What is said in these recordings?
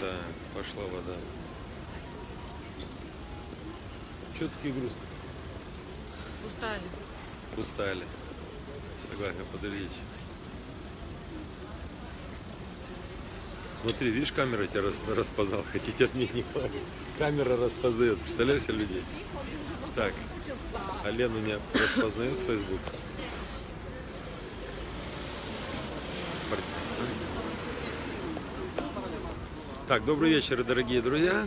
Так, пошла вода. Чего такие грустные? Устали. Устали. Согласен, подождите. Смотри, видишь, камера тебя распознал. Хотите отменить Николай? Камера распознает. Представляешь себе людей? Так, а Лена меня распознает в Facebook. Так, добрый вечер, дорогие друзья.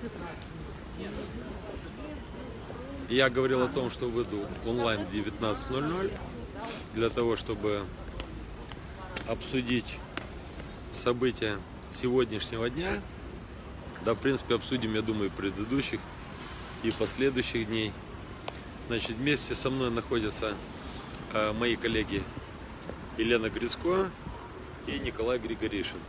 Я говорил о том, что выйду онлайн в 19:00 для того, чтобы обсудить события сегодняшнего дня. Да, в принципе, обсудим, я думаю, предыдущих и последующих дней. Значит, вместе со мной находятся мои коллеги Елена Грицко и Николай Григоришин.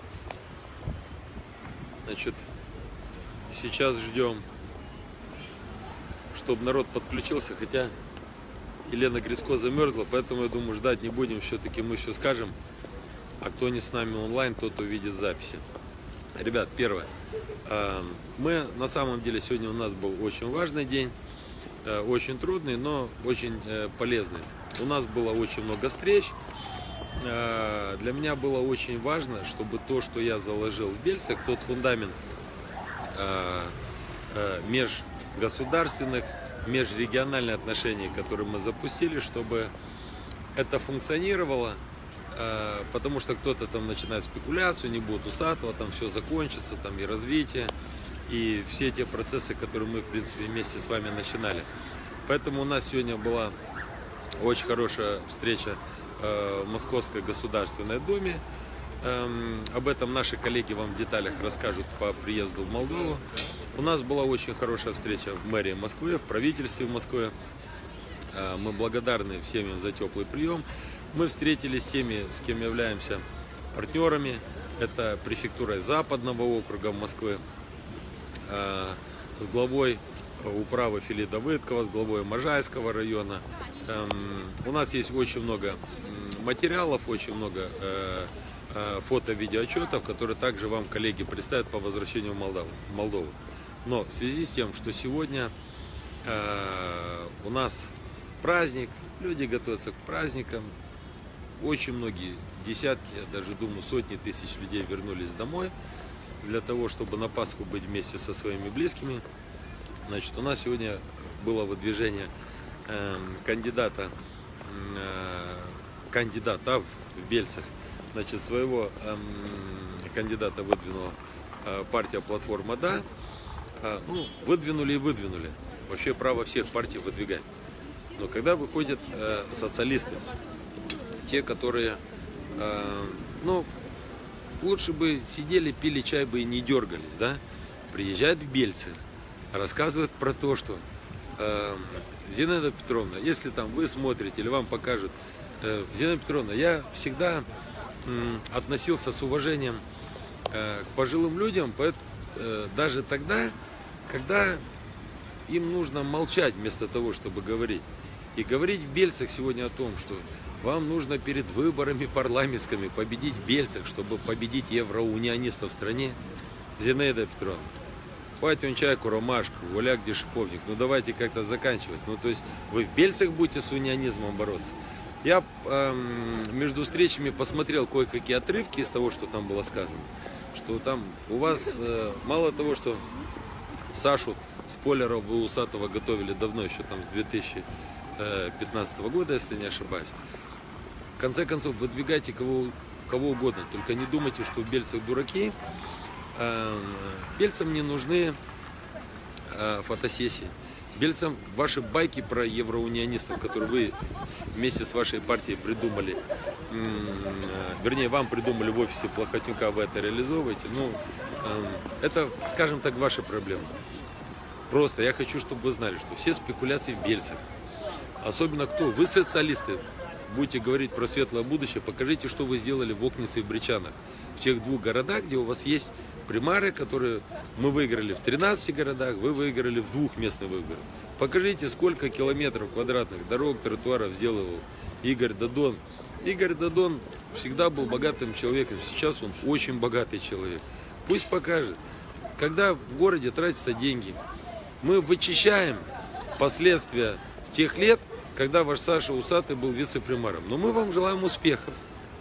Значит, сейчас ждем, чтобы народ подключился, хотя Елена Грицко замерзла, поэтому я думаю, ждать не будем, все-таки мы все скажем. А кто не с нами онлайн, тот увидит записи. Ребят, первое. Мы на самом деле сегодня у нас был очень важный день, очень трудный, но очень полезный. У нас было очень много встреч. Для меня было очень важно, чтобы то, что я заложил в Бельцах, тот фундамент межгосударственных, межрегиональных отношений, которые мы запустили, чтобы это функционировало. Потому что кто-то там начинает спекуляцию, не будет усатого, там все закончится, там и развитие, и все те процессы, которые мы, в принципе, вместе с вами начинали. Поэтому у нас сегодня была очень хорошая встреча в Московской Государственной Думе. Об этом наши коллеги вам в деталях расскажут по приезду в Молдову. У нас была очень хорошая встреча в мэрии Москвы, в правительстве Москвы. Мы благодарны всем им за теплый прием. Мы встретились с теми, с кем являемся партнерами. Это префектурой Западного округа Москвы, с главой управы Филида Выткова, с главой Можайского района. У нас есть очень много материалов, очень много фото-видеоотчетов, которые также вам коллеги представят по возвращению в Молдову. Но в связи с тем, что сегодня у нас праздник, люди готовятся к праздникам, очень многие, десятки, я даже думаю, сотни тысяч людей вернулись домой для того, чтобы на Пасху быть вместе со своими близкими. Значит, у нас сегодня было выдвижение кандидата в Бельцах. Значит, своего кандидата выдвинула партия «Платформа Да». Ну, выдвинули и выдвинули. Вообще право всех партий выдвигать. Но когда выходят социалисты, те, которые, ну, лучше бы сидели, пили чай бы и не дергались, да, приезжают в Бельцы, рассказывают про то, что Зинаида Петровна, если там вы смотрите или вам покажут, Зинаида Петровна, я всегда относился с уважением к пожилым людям, даже тогда, когда им нужно молчать вместо того, чтобы говорить. И говорить в Бельцах сегодня о том, что вам нужно перед выборами парламентскими победить в Бельцах, чтобы победить евроунионистов в стране. Зинаида Петровна, Патюн Чайку, Ромашку, Гуляк Дешиповник, ну давайте как-то заканчивать. Ну то есть вы в Бельцах будете с унионизмом бороться. Я между встречами посмотрел кое-какие отрывки из того, что там было сказано. Что там у вас мало того, что Сашу Спойлера вы Усатого готовили давно, еще там с 2015 года, если не ошибаюсь. В конце концов, выдвигайте кого угодно, только не думайте, что в Бельцах дураки. Бельцам не нужны фотосессии. Бельцам ваши байки про евроунионистов, которые вы вместе с вашей партией придумали, вернее, вам придумали в офисе Плохотнюка, вы это реализовываете, ну, это, скажем так, ваши проблемы. Просто я хочу, чтобы вы знали, что все спекуляции в Бельцах, особенно кто, вы социалисты, будете говорить про светлое будущее, покажите, что вы сделали в Окнице и в Бричанах, в тех двух городах, где у вас есть примары, которые мы выиграли в 13 городах, вы выиграли в 2 местных выборах. Покажите, сколько километров квадратных дорог, тротуаров сделал Игорь Додон. Игорь Додон всегда был богатым человеком, сейчас он очень богатый человек. Пусть покажет. Когда в городе тратятся деньги, мы вычищаем последствия тех лет, когда ваш Саша Усатый был вице-премьером. Но мы вам желаем успехов.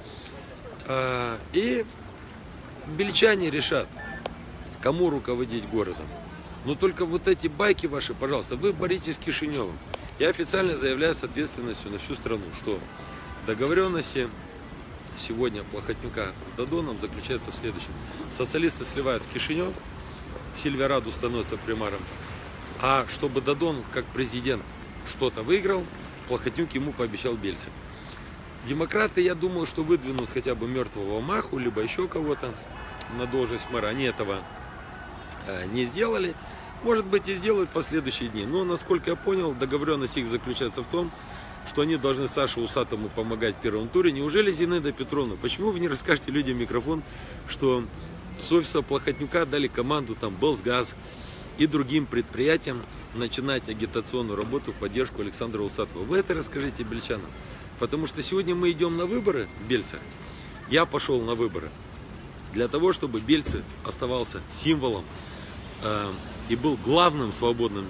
И бельчане решат, кому руководить городом. Но только вот эти байки ваши, пожалуйста, вы боритесь с Кишиневым. Я официально заявляю с ответственностью на всю страну, что договоренности сегодня Плохотнюка с Дадоном заключаются в следующем. Социалисты сливают в Кишинев, Сильвия Раду становится премьером. А чтобы Дадон, как президент, что-то выиграл, Плохотнюк ему пообещал Бельцев. Демократы, я думал, что выдвинут хотя бы мертвого Маху, либо еще кого-то на должность мэра. Они этого не сделали. Может быть, и сделают в последующие дни. Но, насколько я понял, договоренность их заключается в том, что они должны Саше Усатому помогать в первом туре. Неужели Зинаида Петровна, почему вы не расскажете людям в микрофон, что с офиса Плохотнюка дали команду там Белсгаз и другим предприятиям начинать агитационную работу в поддержку Александра Усатого? Вы это расскажите бельчанам. Потому что сегодня мы идем на выборы в Бельцах. Я пошел на выборы для того, чтобы Бельцы оставался символом и был главным свободным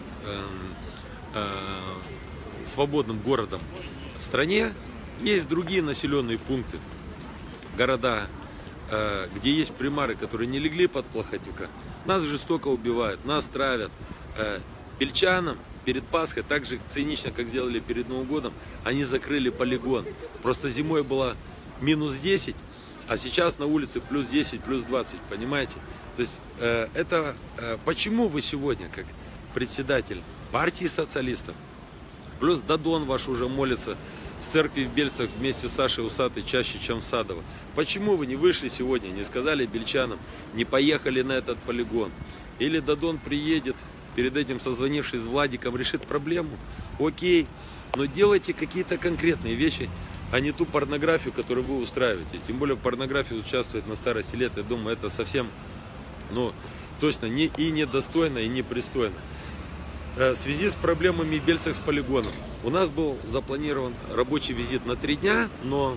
городом в стране. Есть другие населенные пункты, города, где есть примары, которые не легли под Плохотнюка. Нас жестоко убивают, нас травят. Бельчанам перед Пасхой, так же цинично, как сделали перед Новым годом, они закрыли полигон. Просто зимой было минус 10, а сейчас на улице плюс 10, плюс 20, понимаете? То есть почему вы сегодня, как председатель партии социалистов, плюс Дадон ваш уже молится в церкви в Бельцах вместе с Сашей Усатой чаще, чем в Садово. Почему вы не вышли сегодня, не сказали бельчанам, не поехали на этот полигон? Или Дадон приедет, перед этим созвонившись с Владиком, решит проблему? Окей, но делайте какие-то конкретные вещи, а не ту порнографию, которую вы устраиваете. Тем более в порнографии участвовать на старости лет, я думаю, это совсем, точно и недостойно, и непристойно. В связи с проблемами в Бельцах с полигоном. У нас был запланирован рабочий визит на 3 дня, но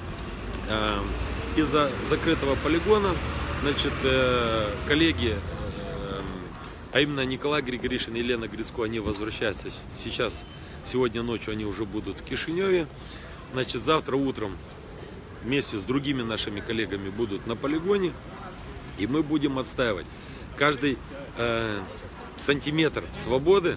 из-за закрытого полигона, коллеги, а именно Николай Григоришин и Елена Грицко, они возвращаются сейчас, сегодня ночью они уже будут в Кишиневе. Завтра утром вместе с другими нашими коллегами будут на полигоне, и мы будем отстаивать каждый сантиметр свободы,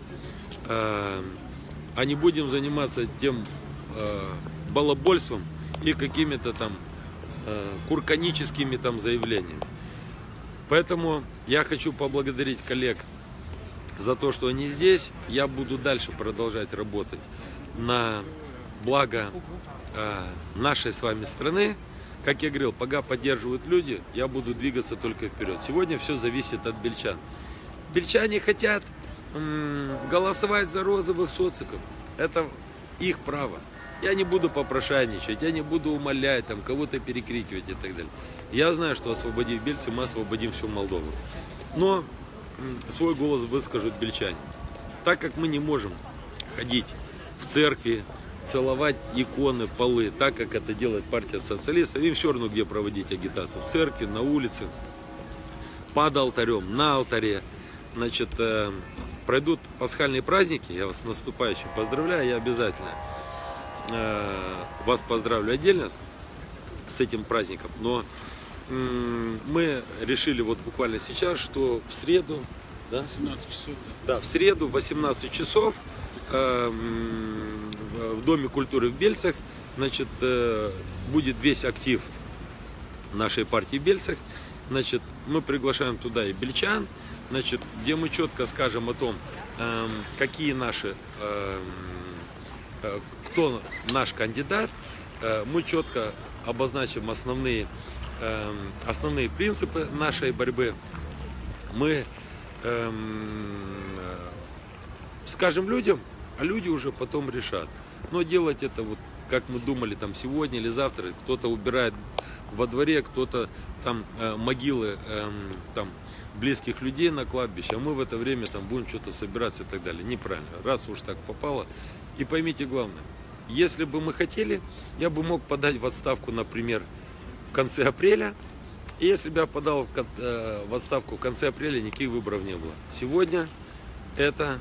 а не будем заниматься тем балабольством и какими-то там курканическими там заявлениями. Поэтому я хочу поблагодарить коллег за то, что они здесь. Я буду дальше продолжать работать на благо нашей с вами страны. Как я говорил, пока поддерживают люди, я буду двигаться только вперед. Сегодня все зависит от бельчан. Бельчане хотят голосовать за розовых социков. Это их право. Я не буду попрошайничать, я не буду умолять, кого-то перекрикивать и так далее. Я знаю, что освободив Бельцы, мы освободим всю Молдову. Но свой голос выскажут бельчане. Так как мы не можем ходить в церкви, целовать иконы, полы, так как это делает партия социалистов, им все равно где проводить агитацию. В церкви, на улице, под алтарем, на алтаре. Пройдут пасхальные праздники, я вас с наступающим поздравляю, я обязательно вас поздравлю отдельно с этим праздником. Но мы решили буквально сейчас, что в среду, 18 часов, в среду в 18 часов в Доме культуры в Бельцах будет весь актив нашей партии в Бельцах. Мы приглашаем туда и бельчан, где мы четко скажем о том, какие наши, кто наш кандидат. Мы четко обозначим основные принципы нашей борьбы. Мы скажем людям, а люди уже потом решат. Но делать это как мы думали сегодня или завтра, кто-то убирает во дворе, кто-то могилы близких людей на кладбище, а мы в это время будем что-то собираться и так далее. Неправильно. Раз уж так попало. И поймите главное, если бы мы хотели, я бы мог подать в отставку, например, в конце апреля, И если бы я подал в отставку в конце апреля, никаких выборов не было. Сегодня это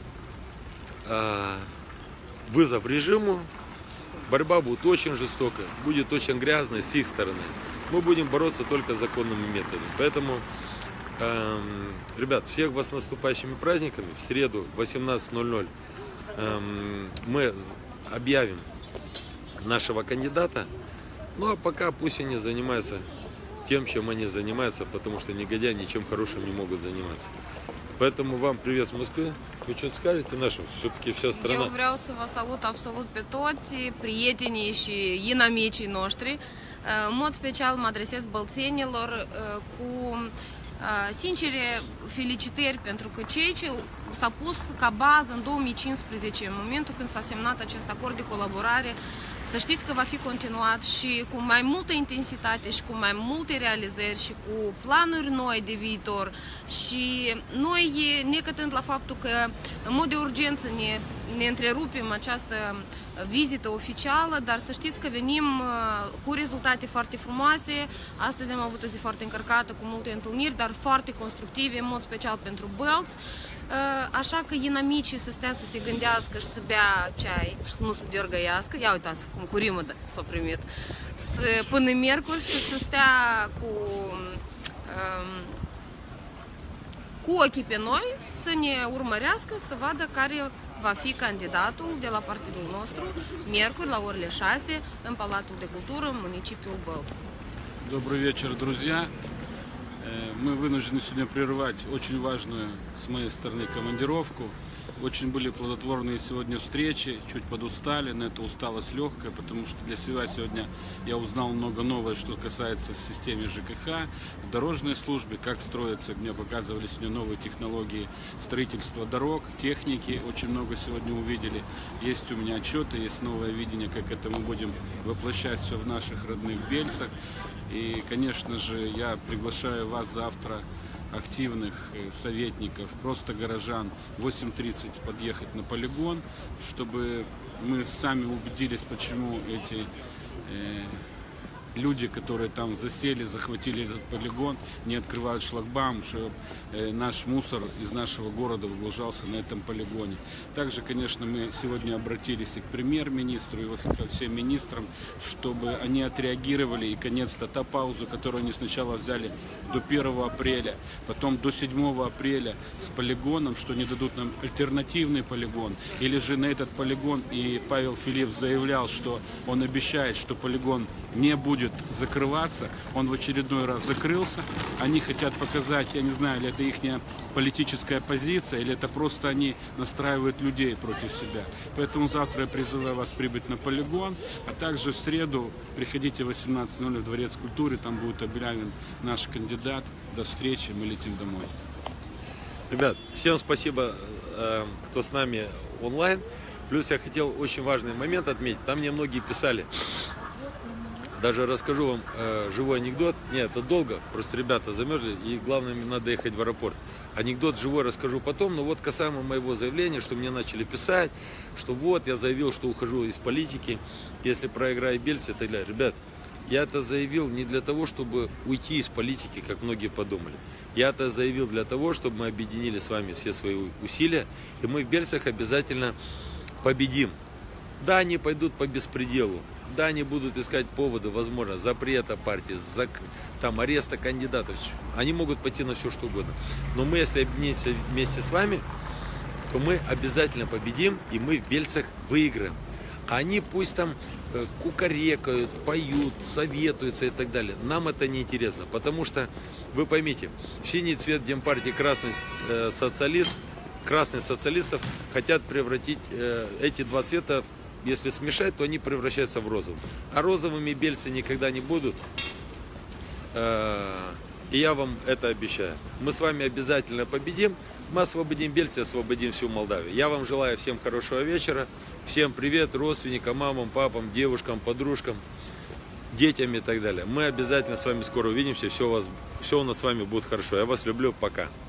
вызов режиму. Борьба будет очень жестокая, будет очень грязная с их стороны. Мы будем бороться только законными методами. Поэтому, ребят, всех вас с наступающими праздниками. В среду в 18:00 мы объявим нашего кандидата. Ну а пока пусть они занимаются тем, чем они занимаются, потому что негодяи ничем хорошим не могут заниматься. Поэтому вам привет с Москвы. Вы что-то скажете нашим? Все-таки vся страна. Eu vreau să vă salut absolut pe toți, prietenii și inamicii noștri. În mod special mă adresez bălțenilor cu sincere felicitări pentru că ceea ce s-a pus ca bază în 2015, în momentul când s-a semnat acest acord de colaborare, să știți că va fi continuat și cu mai multă intensitate și cu mai multe realizări și cu planuri noi de viitor. Și noi, necătând la faptul că în mod de urgență ne întrerupem această vizită oficială, dar să știți că venim cu rezultate foarte frumoase. Astăzi am avut o zi foarte încărcată cu multe întâlniri, dar foarte constructive, în mod special pentru Bălți. Așa că inamicii să stea să se gândească și să bea ceai și să nu se deorgăiască. Ia uitați cum cu rimă s-a primit. Până miercuri și să stea cu ochii pe noi, să ne urmărească, să vadă care va fi candidatul de la partidul nostru, miercuri la orele 6 în Palatul de Cultură, în municipiul Bălți. Добрый вечер, друзья. Мы вынуждены сегодня прервать очень важную с моей стороны командировку. Очень были плодотворные сегодня встречи, чуть подустали, но это усталость легкая, потому что для себя сегодня я узнал много нового, что касается в системе ЖКХ, в дорожной службе, как строятся, мне показывали сегодня новые технологии строительства дорог, техники, очень много сегодня увидели. Есть у меня отчеты, есть новое видение, как это мы будем воплощать все в наших родных Бельцах. И, конечно же, я приглашаю вас завтра, активных советников, просто горожан, в 8:30 подъехать на полигон, чтобы мы сами убедились, почему эти люди, которые там засели, захватили этот полигон, не открывают шлагбаум, чтобы наш мусор из нашего города выгружался на этом полигоне. Также, конечно, мы сегодня обратились и к премьер-министру, и ко всем министрам, чтобы они отреагировали, и, наконец-то, та паузу, которую они сначала взяли до 1 апреля, потом до 7 апреля с полигоном, что они дадут нам альтернативный полигон, или же на этот полигон, и Павел Филипп заявлял, что он обещает, что полигон не будет закрываться, он в очередной раз закрылся. Они хотят показать, я не знаю, или это их политическая позиция, или это просто они настраивают людей против себя. Поэтому завтра я призываю вас прибыть на полигон, а также в среду приходите в 18:00 в Дворец культуры, там будет объявлен наш кандидат. До встречи, мы летим домой. Ребят, всем спасибо, кто с нами онлайн. Плюс я хотел очень важный момент отметить. Там мне многие писали. Даже расскажу вам живой анекдот. Нет, это долго. Просто ребята замерзли. И главное, мне надо ехать в аэропорт. Анекдот живой расскажу потом. Но вот касаемо моего заявления, что мне начали писать, что вот я заявил, что ухожу из политики, если проиграю Бельцы и так далее. Ребят, я это заявил не для того, чтобы уйти из политики, как многие подумали. Я это заявил для того, чтобы мы объединили с вами все свои усилия. И мы в Бельцах обязательно победим. Да, они пойдут по беспределу. Да, они будут искать поводы, возможно, запрета партии, там, ареста кандидатов. Они могут пойти на все, что угодно. Но мы, если объединимся вместе с вами, то мы обязательно победим, и мы в Бельцах выиграем. А они пусть там кукарекают, поют, советуются и так далее. Нам это не интересно, потому что, вы поймите, синий цвет Демпартии, красный социалистов хотят превратить эти два цвета. Если смешать, то они превращаются в розовый. А розовыми бельцы никогда не будут. И я вам это обещаю. Мы с вами обязательно победим. Мы освободим Бельцы, освободим всю Молдавию. Я вам желаю всем хорошего вечера. Всем привет родственникам, мамам, папам, девушкам, подружкам, детям и так далее. Мы обязательно с вами скоро увидимся. Все у нас с вами будет хорошо. Я вас люблю. Пока.